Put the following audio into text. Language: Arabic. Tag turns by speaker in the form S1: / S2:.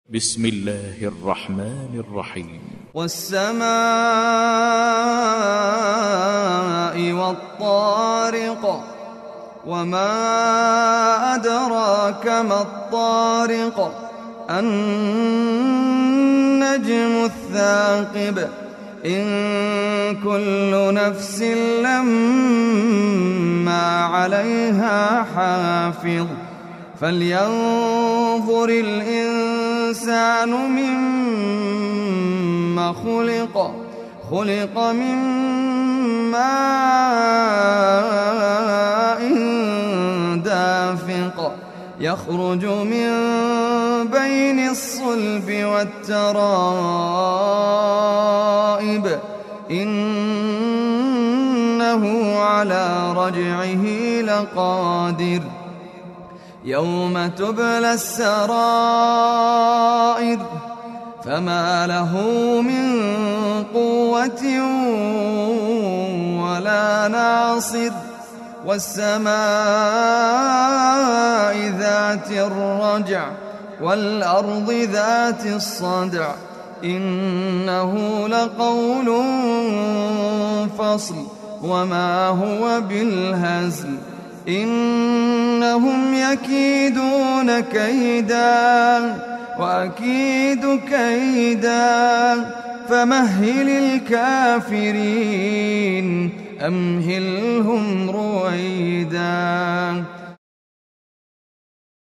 S1: بسم الله الرحمن الرحيم.
S2: والسماء والطارق وما أدراك ما الطارق النجم الثاقب إن كل نفس لما عليها حافظ فلينظر الإنسان مما خلق من ماء دافق يخرج من بين الصلب والترائب إنه على رجعه لقادر يوم تبلى السرائر فما له من قوة ولا ناصر والسماء ذات الرجع والأرض ذات الصدع إنه لقول فصل وما هو بالهزل إنهم يكيدون كيدا وأكيد كيدا فمهل الكافرين أمهلهم رويدا